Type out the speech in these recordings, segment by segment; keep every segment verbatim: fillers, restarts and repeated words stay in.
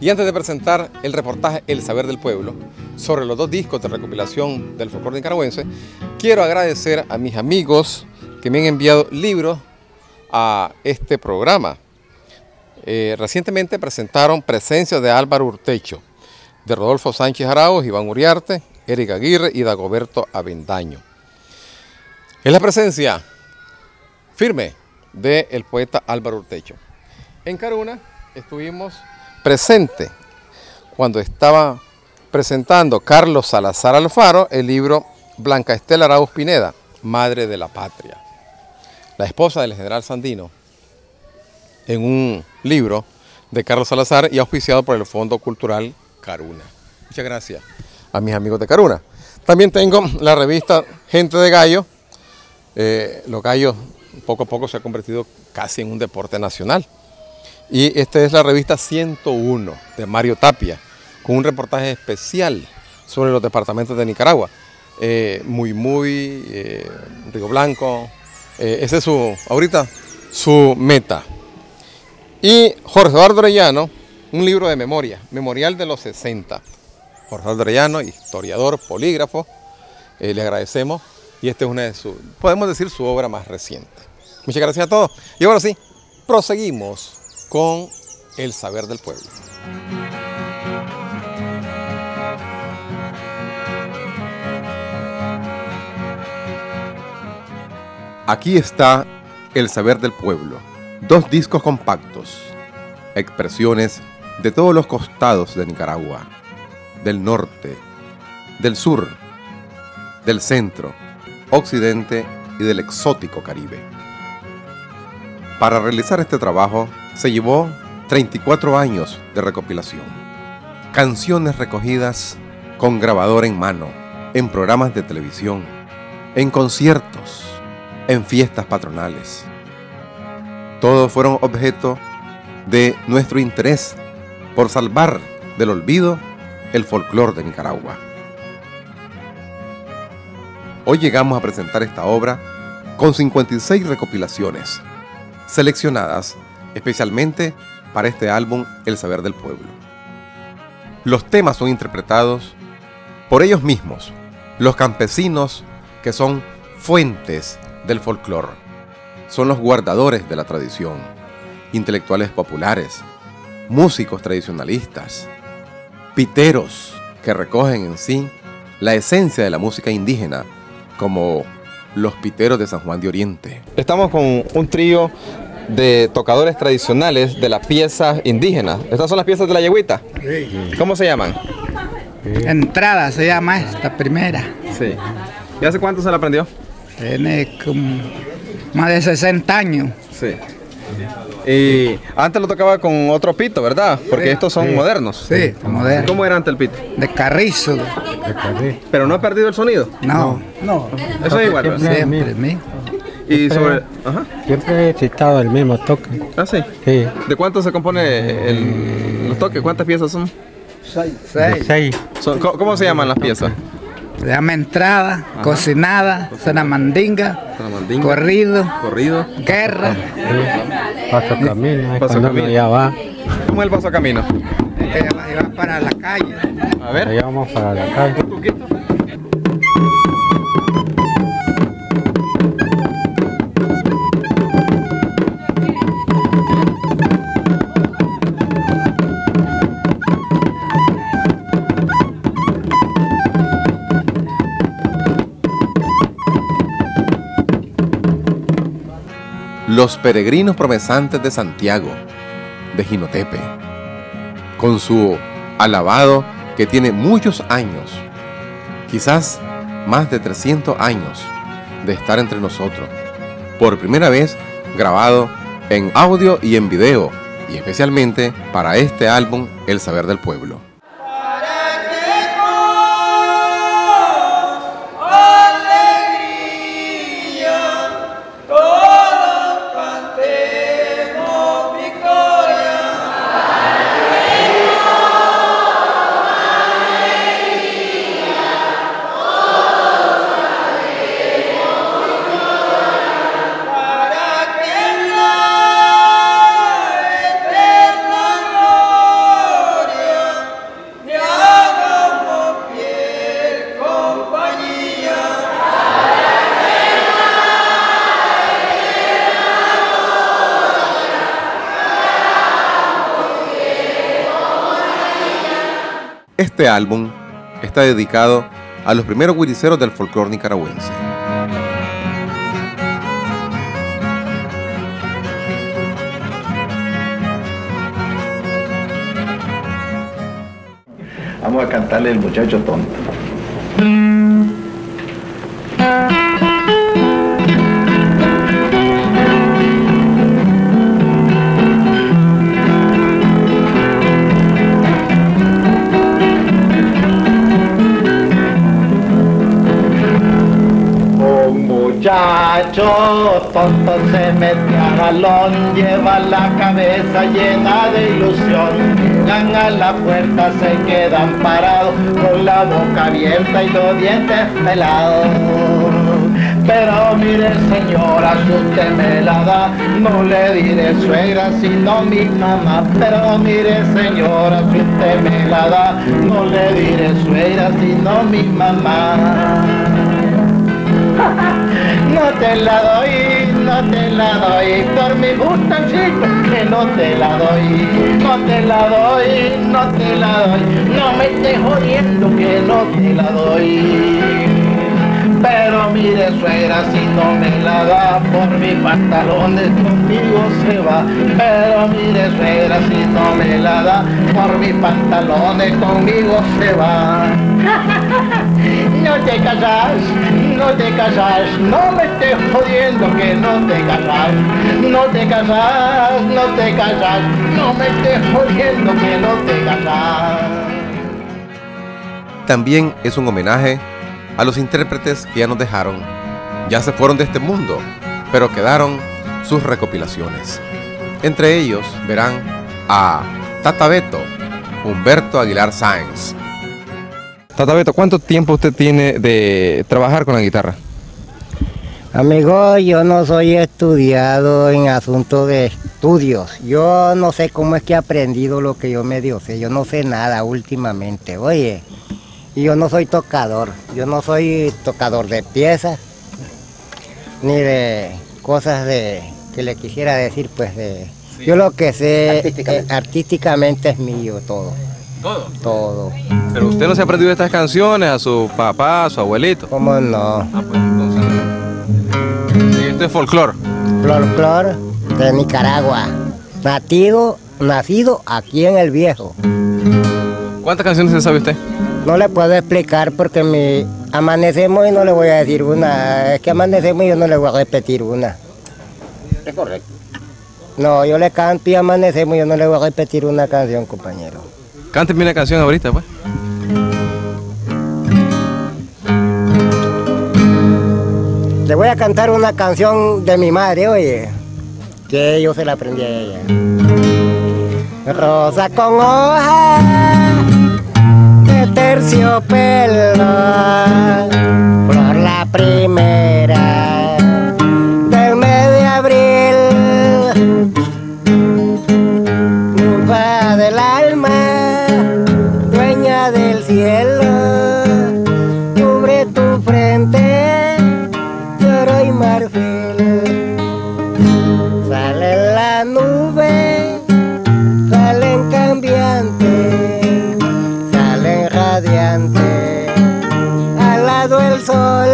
Y antes de presentar el reportaje El Saber del Pueblo sobre los dos discos de recopilación del folclore nicaragüense, quiero agradecer a mis amigos que me han enviado libros a este programa. Eh, recientemente presentaron Presencia de Álvaro Urtecho, de Rodolfo Sánchez Arauz, Iván Uriarte, Eric Aguirre y Dagoberto Avendaño. Es la presencia firme del poeta Álvaro Urtecho. En Caruna estuvimos presentes cuando estaba presentando Carlos Salazar Alfaro el libro Blanca Estela Arauz Pineda, Madre de la Patria, la esposa del general Sandino, en un libro de Carlos Salazar y auspiciado por el Fondo Cultural Caruna. Muchas gracias a mis amigos de Caruna. También tengo la revista Gente de Gallo. Eh, los gallos poco a poco se ha convertido casi en un deporte nacional. Y esta es la revista ciento uno de Mario Tapia, con un reportaje especial sobre los departamentos de Nicaragua. Eh, muy, muy, eh, Río Blanco, eh, ese es su, ahorita, su meta. Y Jorge Eduardo Orellano, un libro de memoria, Memorial de los sesenta. Jorge Eduardo Orellano, historiador, polígrafo, eh, le agradecemos. Y esta es una de sus, podemos decir, su obra más reciente. Muchas gracias a todos. Y ahora sí, proseguimos con El Saber del Pueblo. Aquí está El Saber del Pueblo, dos discos compactos, expresiones de todos los costados de Nicaragua, del norte, del sur, del centro, occidente y del exótico Caribe. Para realizar este trabajo se llevó treinta y cuatro años de recopilación. Canciones recogidas con grabador en mano, en programas de televisión, en conciertos, en fiestas patronales. Todos fueron objeto de nuestro interés por salvar del olvido el folclore de Nicaragua. Hoy llegamos a presentar esta obra con cincuenta y seis recopilaciones, seleccionadas especialmente para este álbum El Saber del Pueblo. Los temas son interpretados por ellos mismos, los campesinos que son fuentes del folclore, son los guardadores de la tradición, intelectuales populares, músicos tradicionalistas, piteros que recogen en sí la esencia de la música indígena, como los piteros de San Juan de Oriente. Estamos con un trío de tocadores tradicionales de las piezas indígenas. ¿Estas son las piezas de la yegüita? Sí. ¿Cómo se llaman? Entrada se llama esta primera. Sí. ¿Y hace cuánto se la aprendió? Tiene como más de sesenta años. Sí. Y antes lo tocaba con otro pito, ¿verdad? Porque sí, estos son sí. modernos. Sí, modernos. ¿Cómo era antes el pito? De carrizo. De carrizo. ¿Pero no ha perdido el sonido? No, no. Eso es igual, siempre, siempre el mismo. Y siempre, sobre... Ajá. Siempre he citado el mismo toque. ¿Ah, sí? Sí. ¿De cuánto se compone el, los toques? ¿Cuántas piezas son? Seis. Seis. Seis. Son, ¿cómo, ¿Cómo se llaman las piezas? Se llama entrada, ajá, cocinada, sanamandinga, sanamandinga, corrido, corrido, guerra, sí. Paso camino, paso camino. Ya va. ¿Cómo es el paso camino? Ella va, ella va para la calle. A ver. Allá vamos para la calle. Un poquito. Los peregrinos promesantes de Santiago, de Jinotepe, con su alabado que tiene muchos años, quizás más de trescientos años de estar entre nosotros, por primera vez grabado en audio y en video, y especialmente para este álbum El Saber del Pueblo. Para que en la eterna gloria Este álbum está dedicado a los primeros guiriceros del folclore nicaragüense. Vamos a cantarle El Muchacho Tonto. Un muchacho tonto se mete a jalón, lleva la cabeza llena de ilusión. Llegan a la puerta, se quedan parados con la boca abierta y los dientes pelados. Pero mire señora, si usted me la da, no le diré suegra sino mi mamá. Pero mire señora, si usted me la da, no le diré suegra sino mi mamá. No te la doy, no te la doy, por mi gusto chico, que no te la doy, no te la doy, no te la doy, no me estés jodiendo que no te la doy. Pero mire suegra, si no me la da, por mis pantalones conmigo se va. Pero mire suegra, si no me la da, por mis pantalones conmigo se va. No te callas, no te callas, no me estés jodiendo que no te callas. No te callas, no te callas, no me estés jodiendo que no te callas. También es un homenaje a los intérpretes que ya nos dejaron, ya se fueron de este mundo, pero quedaron sus recopilaciones. Entre ellos verán a Tata Beto, Humberto Aguilar Sáenz. Tata Beto, ¿cuánto tiempo usted tiene de trabajar con la guitarra? Amigo, yo no soy estudiado en asuntos de estudios. Yo no sé cómo es que he aprendido lo que yo medio sé. Yo no sé nada últimamente, oye. Y yo no soy tocador, yo no soy tocador de piezas, ni de cosas de que le quisiera decir, pues de... Sí. Yo lo que sé artísticamente. Eh, artísticamente es mío todo. ¿Todo? Todo. ¿Pero usted no se ha aprendido estas canciones a su papá, a su abuelito? ¿Cómo no? Ah, pues entonces... Sí, esto es folclore. Folclore de Nicaragua, nacido, nacido aquí en El Viejo. ¿Cuántas canciones se sabe usted? No le puedo explicar porque me amanecemos y no le voy a decir una. Es que amanecemos y yo no le voy a repetir una. Es correcto. No, yo le canto y amanecemos y yo no le voy a repetir una canción, compañero. Cánteme una canción ahorita, pues. Le voy a cantar una canción de mi madre, oye, que yo se la aprendí a ella. Rosa con hoja de terciopelo, flor la primera del mes de abril, ninfa del alma, dueña del cielo, cubre tu frente de oro y marfil, sale la nube, salen cambiantes, salen radiantes, al lado el sol,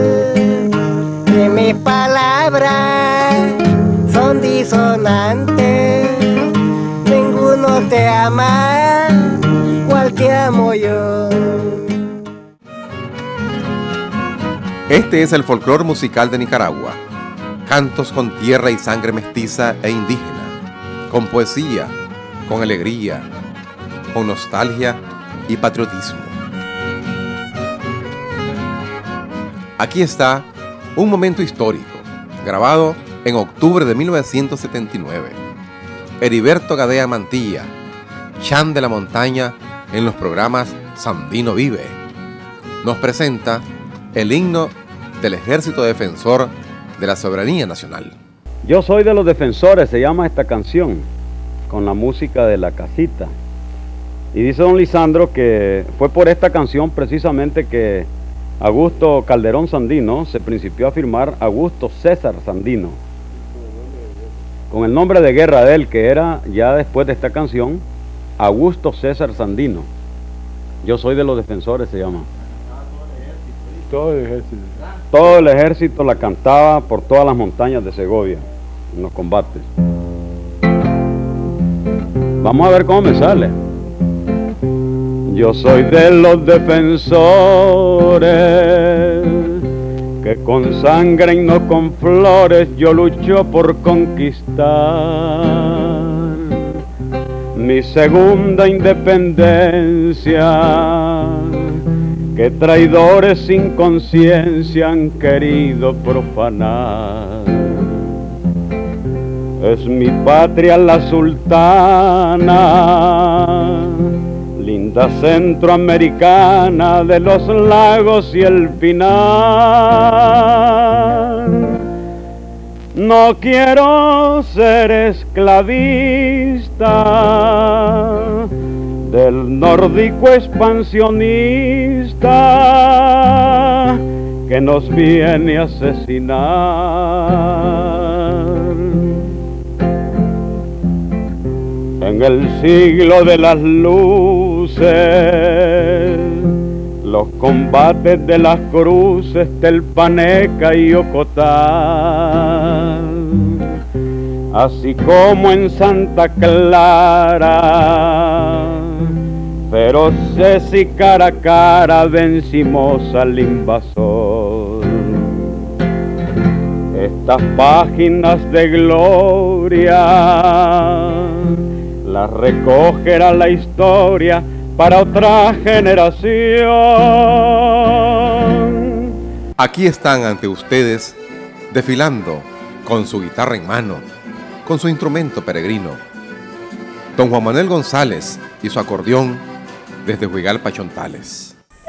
y mis palabras son disonantes, ninguno te ama, cual te amo yo. Este es el folclore musical de Nicaragua. Cantos con tierra y sangre mestiza e indígena, con poesía, con alegría, con nostalgia y patriotismo. Aquí está un momento histórico, grabado en octubre de mil novecientos setenta y nueve. Heriberto Gadea Mantilla, Chan de la Montaña, en los programas Sandino Vive, nos presenta el himno del Ejército Defensor de la Soberanía Nacional. Yo soy de los defensores, se llama esta canción, con la música de La Casita. Y dice don Lisandro que fue por esta canción precisamente que Augusto Calderón Sandino se principió a firmar Augusto César Sandino, con el nombre de guerra de él, que era ya después de esta canción Augusto César Sandino. Yo soy de los defensores, se llama. Todo el ejército. Todo el ejército la cantaba por todas las montañas de Segovia, en los combates. Vamos a ver cómo me sale. Yo soy de los defensores, que con sangre y no con flores yo lucho por conquistar mi segunda independencia, que traidores sin conciencia han querido profanar. Es mi patria la sultana, linda centroamericana de los lagos y el pinar. No quiero ser esclavista del nórdico expansionista que nos viene a asesinar. En el siglo de las luces, los combates de las cruces, Telpaneca y Ocotán, así como en Santa Clara, feroces y cara a cara vencimos al invasor. Estas páginas de gloria las recogerá la historia para otra generación. Aquí están ante ustedes, desfilando con su guitarra en mano, con su instrumento peregrino, don Juan Manuel González y su acordeón desde Huigalpa, Chontales.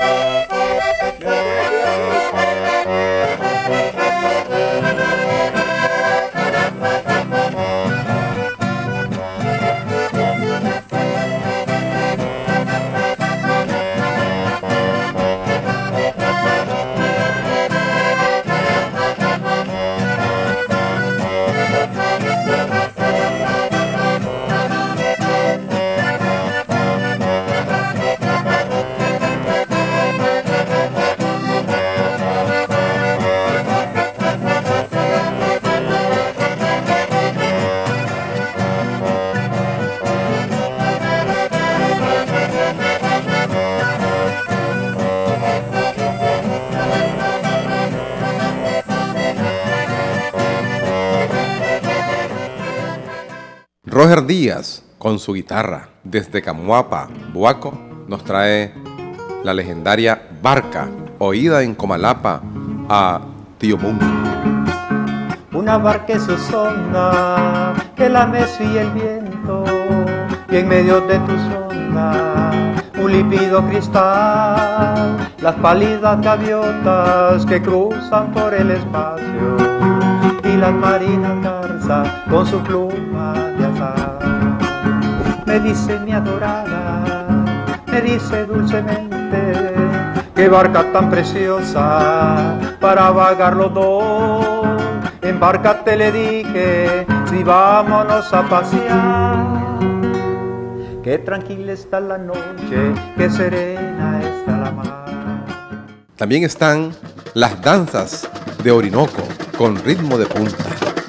Roger Díaz, con su guitarra, desde Camuapa, Buaco, nos trae la legendaria Barca, oída en Comalapa a Tío Mundo. Una barca zozona que la mece y el viento, y en medio de tus ondas un límpido cristal, las pálidas gaviotas que cruzan por el espacio, y las marinas garzas con su pluma de azar. Me dice mi adorada, me dice dulcemente, qué barca tan preciosa para vagar los dos. Embárcate, le dije, si vámonos a pasear. Qué tranquila está la noche, qué serena está la mar. También están las danzas de Orinoco con ritmo de punta.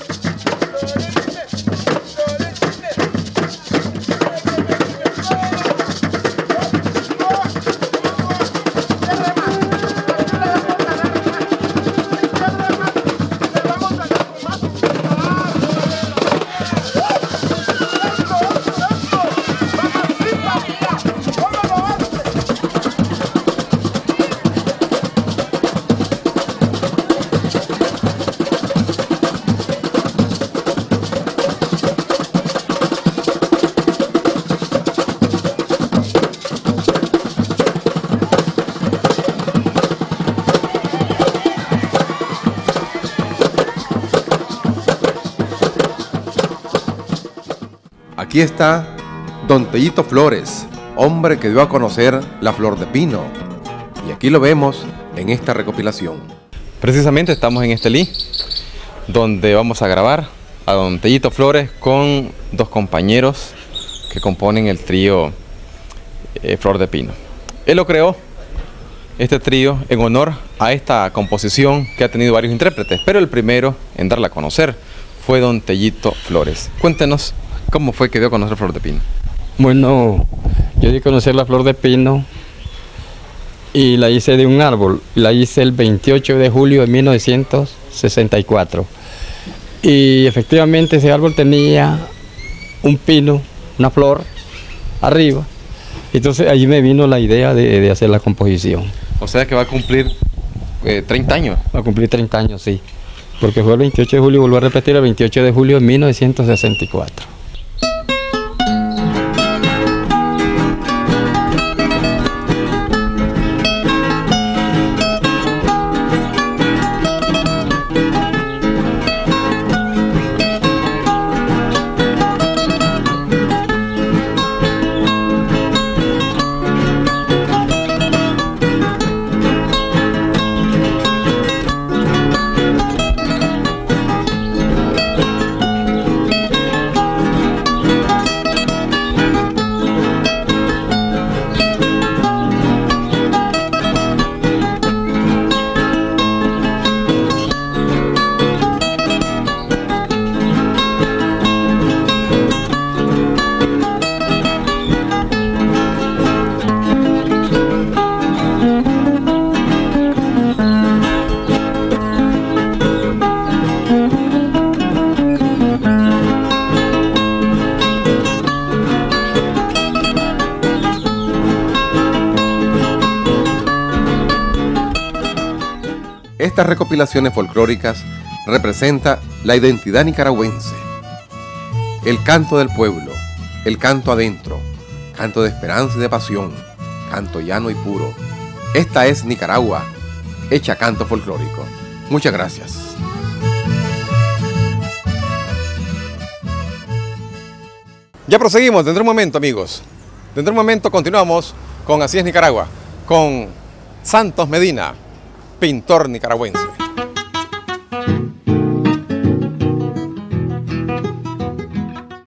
Aquí está don Tellito Flores, hombre que dio a conocer la flor de pino. Y aquí lo vemos en esta recopilación. Precisamente estamos en Estelí, donde vamos a grabar a don Tellito Flores con dos compañeros que componen el trío eh, Flor de Pino. Él lo creó, este trío, en honor a esta composición que ha tenido varios intérpretes, pero el primero en darla a conocer fue don Tellito Flores. Cuéntenos cómo fue que dio a conocer Flor de Pino. Bueno, yo di a conocer la Flor de Pino y la hice de un árbol. La hice el veintiocho de julio de mil novecientos sesenta y cuatro. Y efectivamente ese árbol tenía un pino, una flor arriba. Entonces allí me vino la idea de, de hacer la composición. O sea que va a cumplir eh, treinta años. Va a cumplir treinta años, sí. Porque fue el veintiocho de julio, vuelvo a repetir, el veintiocho de julio de mil novecientos sesenta y cuatro. Estas recopilaciones folclóricas representan la identidad nicaragüense, el canto del pueblo, el canto adentro, canto de esperanza y de pasión, canto llano y puro. Esta es Nicaragua, hecha canto folclórico. Muchas gracias. Ya proseguimos, dentro de un momento, amigos. Dentro de un momento continuamos con Así es Nicaragua, con Santos Medina, pintor nicaragüense.